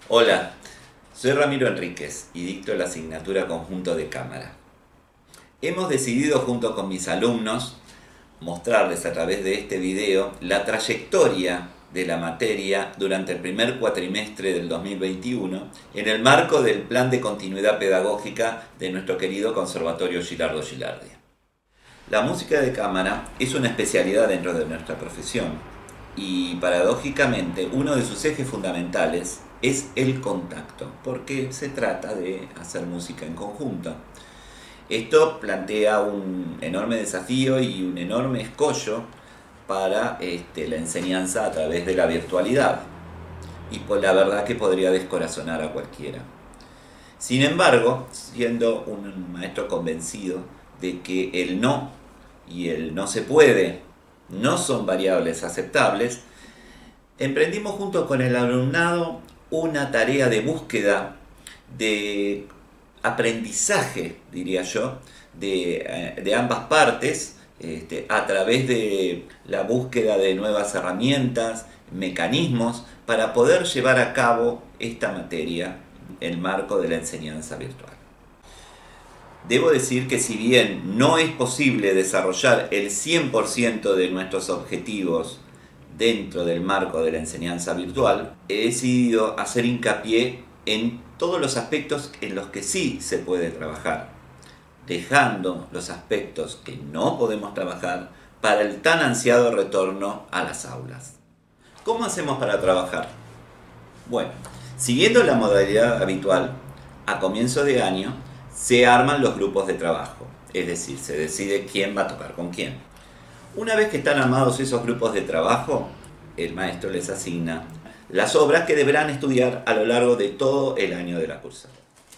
Hola, soy Ramiro Enríquez y dicto la asignatura Conjunto de Cámara. Hemos decidido junto con mis alumnos mostrarles a través de este video la trayectoria de la materia durante el primer cuatrimestre del 2021 en el marco del plan de continuidad pedagógica de nuestro querido Conservatorio Gilardo Gilardi. La música de cámara es una especialidad dentro de nuestra profesión y paradójicamente uno de sus ejes fundamentales es el contacto, porque se trata de hacer música en conjunto. Esto plantea un enorme desafío y un enorme escollo para la enseñanza a través de la virtualidad, y pues la verdad que podría descorazonar a cualquiera. Sin embargo, siendo un maestro convencido de que el no y el no se puede no son variables aceptables, emprendimos junto con el alumnado una tarea de búsqueda, de aprendizaje, diría yo, de ambas partes, a través de la búsqueda de nuevas herramientas, mecanismos, para poder llevar a cabo esta materia en el marco de la enseñanza virtual. Debo decir que si bien no es posible desarrollar el 100% de nuestros objetivos dentro del marco de la enseñanza virtual, he decidido hacer hincapié en todos los aspectos en los que sí se puede trabajar, dejando los aspectos que no podemos trabajar para el tan ansiado retorno a las aulas. ¿Cómo hacemos para trabajar? Bueno, siguiendo la modalidad habitual, a comienzo de año se arman los grupos de trabajo, es decir, se decide quién va a tocar con quién. Una vez que están armados esos grupos de trabajo, el maestro les asigna las obras que deberán estudiar a lo largo de todo el año de la cursa.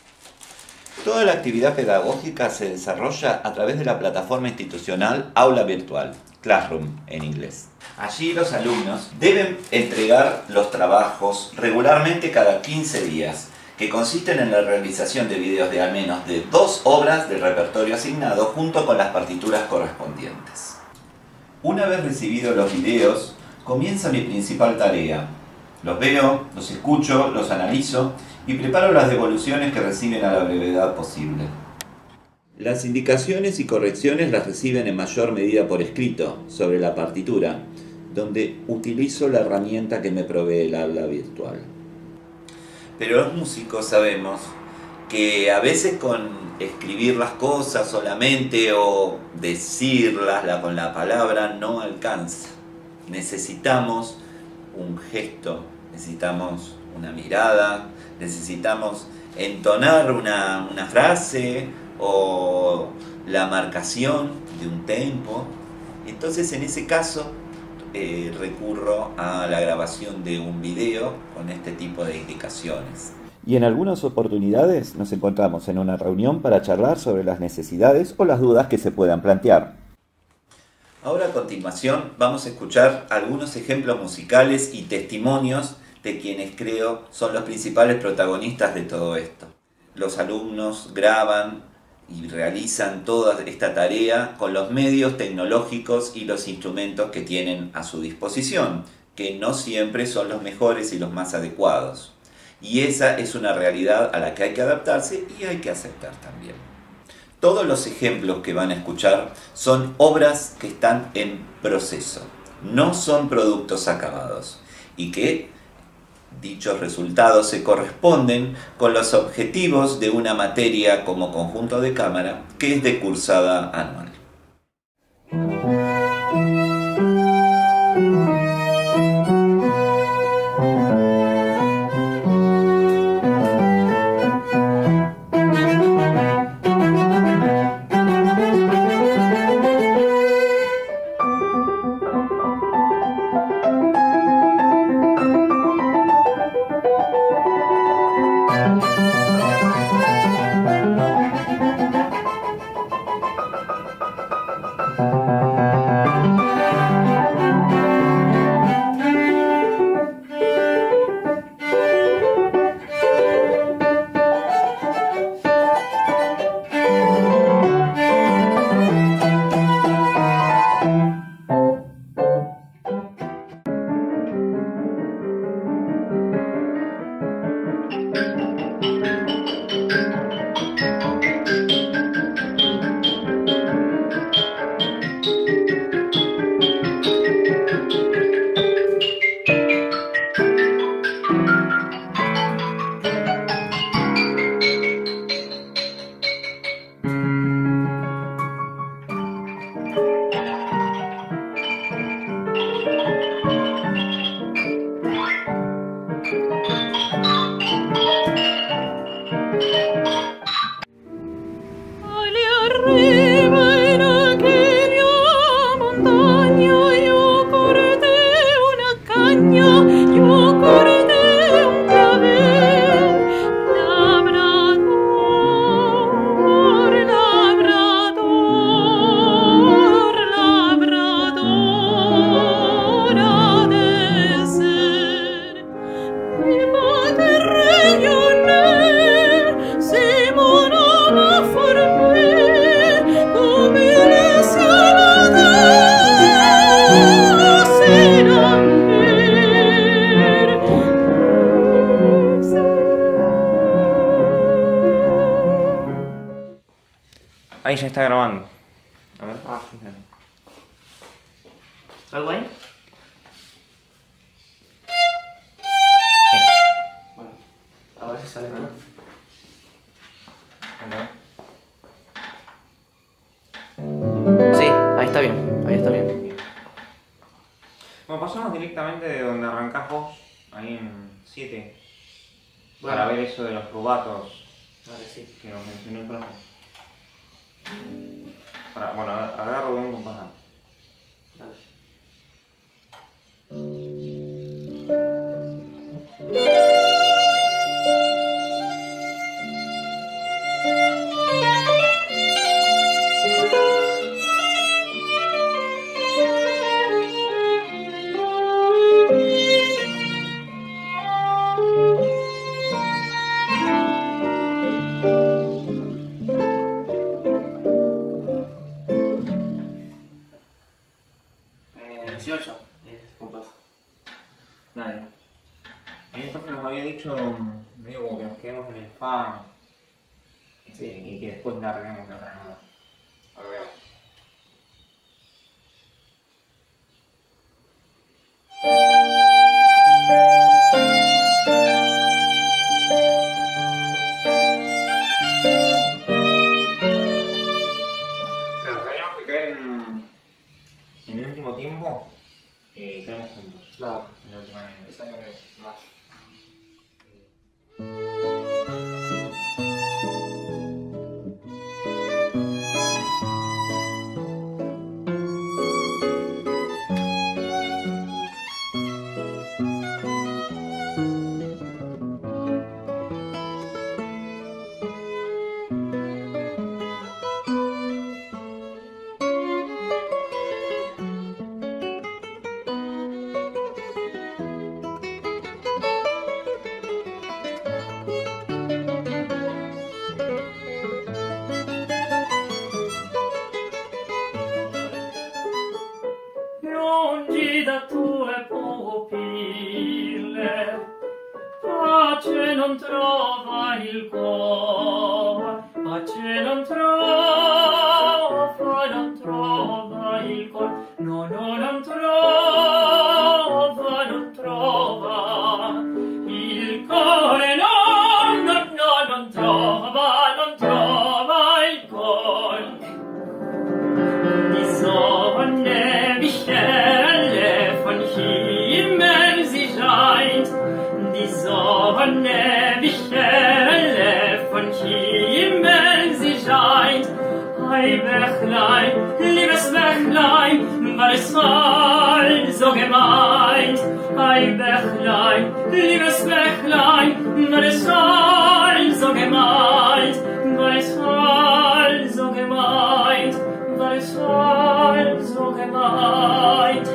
Toda la actividad pedagógica se desarrolla a través de la plataforma institucional Aula Virtual, Classroom en inglés. Allí los alumnos deben entregar los trabajos regularmente cada 15 días, que consisten en la realización de videos de al menos de 2 obras del repertorio asignado junto con las partituras correspondientes. Una vez recibidos los videos, comienza mi principal tarea. Los veo, los escucho, los analizo y preparo las devoluciones que reciben a la brevedad posible. Las indicaciones y correcciones las reciben en mayor medida por escrito, sobre la partitura, donde utilizo la herramienta que me provee el aula virtual. Pero los músicos sabemos que a veces con escribir las cosas solamente o decirlas con la palabra no alcanza. Necesitamos un gesto, necesitamos una mirada, necesitamos entonar una frase o la marcación de un tempo. Entonces en ese caso recurro a la grabación de un video con este tipo de indicaciones. Y en algunas oportunidades nos encontramos en una reunión para charlar sobre las necesidades o las dudas que se puedan plantear. Ahora a continuación vamos a escuchar algunos ejemplos musicales y testimonios de quienes creo son los principales protagonistas de todo esto. Los alumnos graban y realizan toda esta tarea con los medios tecnológicos y los instrumentos que tienen a su disposición, que no siempre son los mejores y los más adecuados. Y esa es una realidad a la que hay que adaptarse y hay que aceptar también. Todos los ejemplos que van a escuchar son obras que están en proceso, no son productos acabados, y que dichos resultados se corresponden con los objetivos de una materia como conjunto de cámara que es de cursada anual. ya está grabando. A ver. Fíjate. ¿Algo ahí? Sí. Bueno, a ver si sale bien. Sí, ahí está bien, ahí está bien. Bueno, pasamos directamente de donde arrancás vos, ahí en 7, Bueno. para ver eso de los rubatos Vale, sí. que nos mencionó el profe. Bueno, agarro de un compás. Dale. Compás. Dale. El profe nos había dicho, medio como que nos quedemos en el fa y que después larguemos la granada. A ver. Claro, teníamos que caer en el último tiempo, caemos juntos. Claro. En la última línea. Esa es más. Lungi da tue pupille, pace non trova il cuore, pace non trova il cuore, no, no, non trova il cuore, no, no, no, non trova il cuore. Die Sonne mich helle von Himmel sie scheint, die Sonne mich helle von Himmel sie scheint. Ei Bächlein, liebes Bächlein, war es mal so gemeint. Ei Bächlein, liebes Bächlein, war es mal so gemeint, war es mal so gemeint. War es mal so gemeint.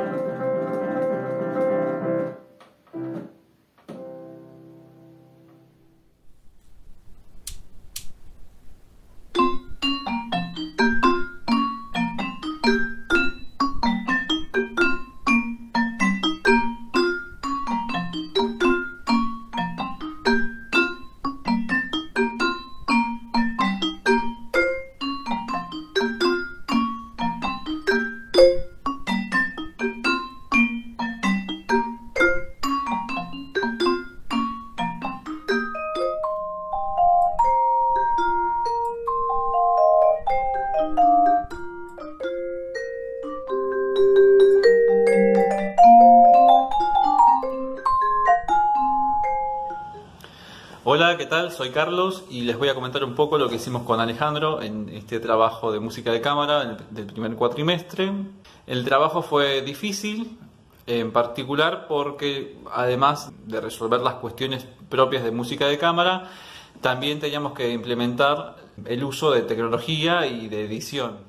Hola, ¿qué tal? Soy Carlos y les voy a comentar un poco lo que hicimos con Alejandro en este trabajo de música de cámara del primer cuatrimestre. El trabajo fue difícil, en particular porque además de resolver las cuestiones propias de música de cámara, también teníamos que implementar el uso de tecnología y de edición.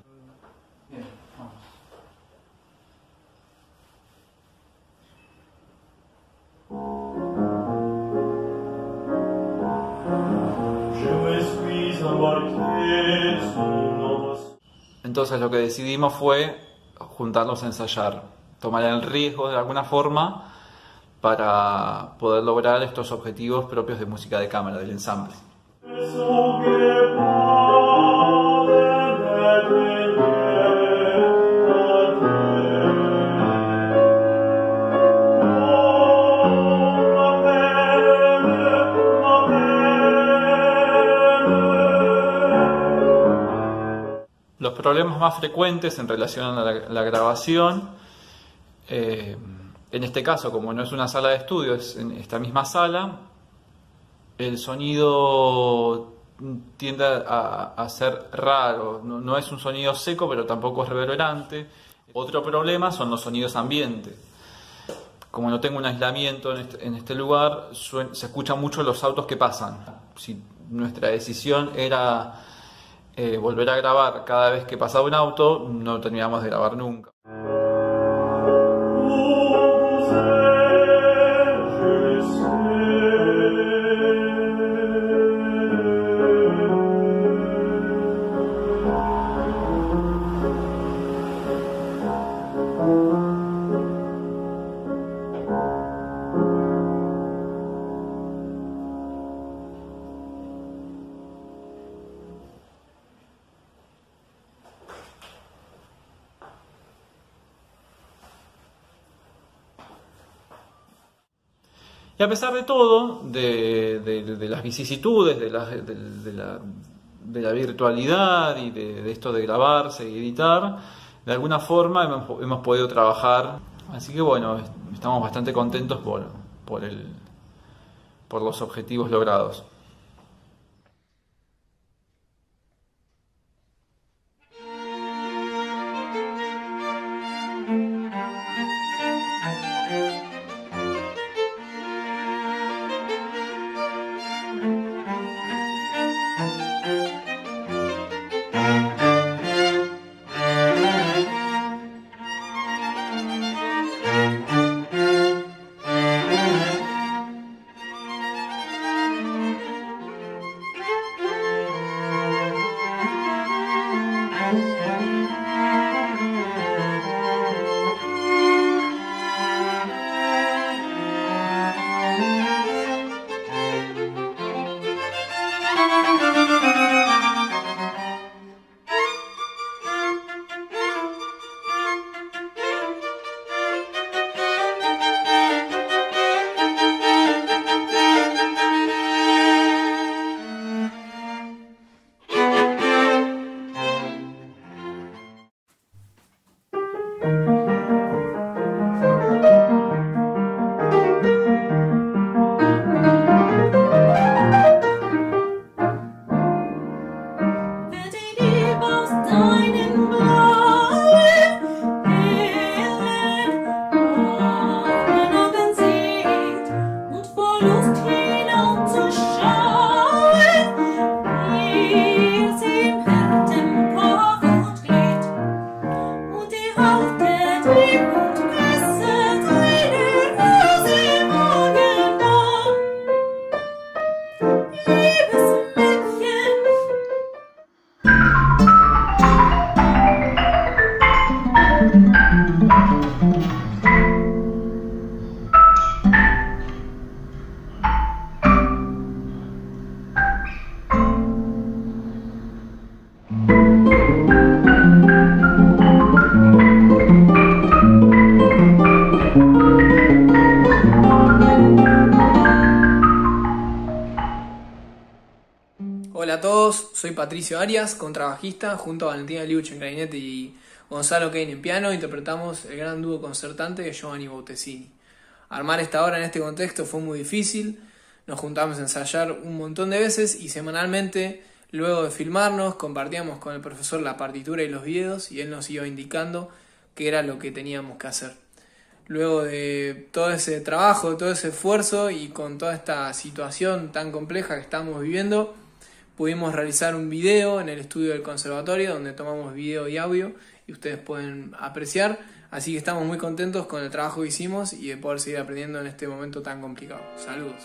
Entonces lo que decidimos fue juntarnos a ensayar, tomar el riesgo de alguna forma para poder lograr estos objetivos propios de música de cámara, del ensamble. problemas más frecuentes en relación a la grabación, en este caso, como no es una sala de estudio, es en esta misma sala, el sonido tiende a ser raro, no es un sonido seco, pero tampoco es reverberante. Otro problema son los sonidos ambiente. Como no tengo un aislamiento en este lugar, se escuchan mucho los autos que pasan. Si nuestra decisión era volver a grabar cada vez que pasaba un auto, no terminamos de grabar nunca. Y a pesar de todo, de las vicisitudes, de la virtualidad y de esto de grabarse y editar, de alguna forma hemos podido trabajar. Así que bueno, estamos bastante contentos por los objetivos logrados. Hola a todos, soy Patricio Arias, contrabajista, junto a Valentina Liuch en clarinete y Gonzalo Kane en piano, interpretamos el gran dúo concertante de Giovanni Bottesini. Armar esta obra en este contexto fue muy difícil, nos juntamos a ensayar un montón de veces y semanalmente, luego de filmarnos, compartíamos con el profesor la partitura y los videos y él nos iba indicando qué era lo que teníamos que hacer. Luego de todo ese trabajo, todo ese esfuerzo y con toda esta situación tan compleja que estamos viviendo, pudimos realizar un video en el estudio del conservatorio donde tomamos video y audio y ustedes pueden apreciar. Así que estamos muy contentos con el trabajo que hicimos y de poder seguir aprendiendo en este momento tan complicado. Saludos.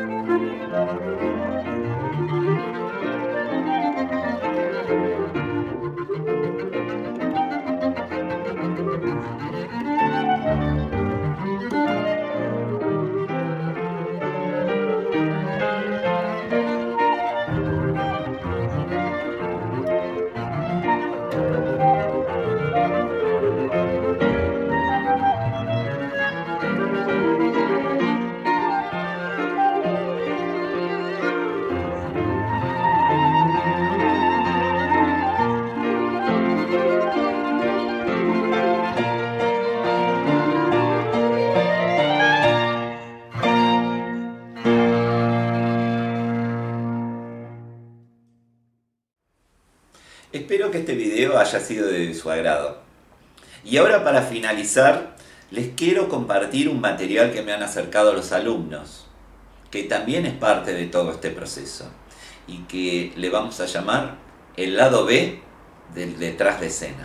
Espero que este video haya sido de su agrado. Y ahora, para finalizar, les quiero compartir un material que me han acercado los alumnos, que también es parte de todo este proceso y que le vamos a llamar el lado B del detrás de escena.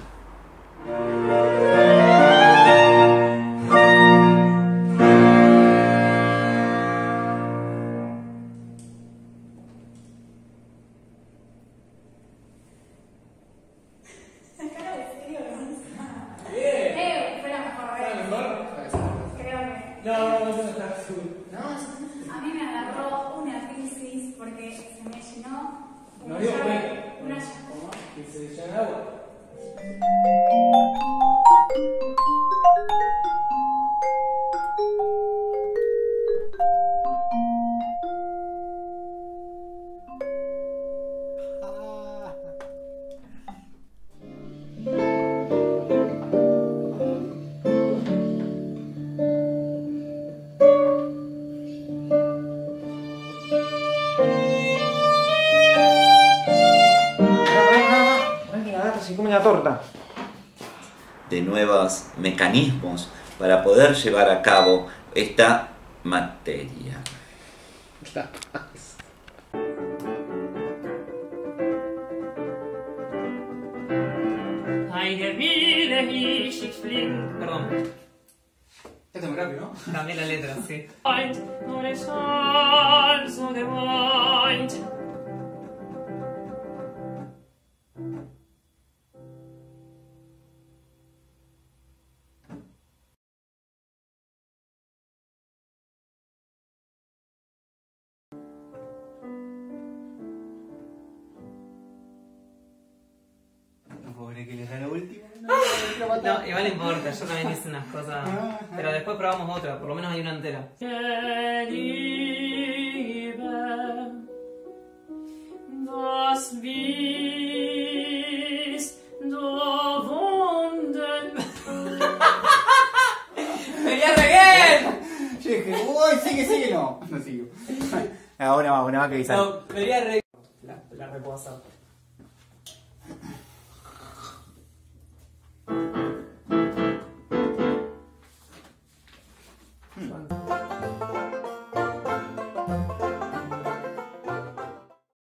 A mí me agarró una crisis porque se me llenó una ¿Y se llena agua? Torta. De nuevos mecanismos para poder llevar a cabo esta materia. Ay, de mich, ich flieg. Perdón, Esto es muy rápido, ¿no? cambié la letra, sí. Nur es also gemeint. No puedo creer que les da la última. No, igual no importa, yo también hice unas cosas. Pero después probamos otra, por lo menos hay una entera. Liebe, was bist du wunden. ¡Venía Reguel! Yo dije, uy, sigue, no. No sigo. Ahora una más que quizás. No, venía Reguel. La repuedo hacer.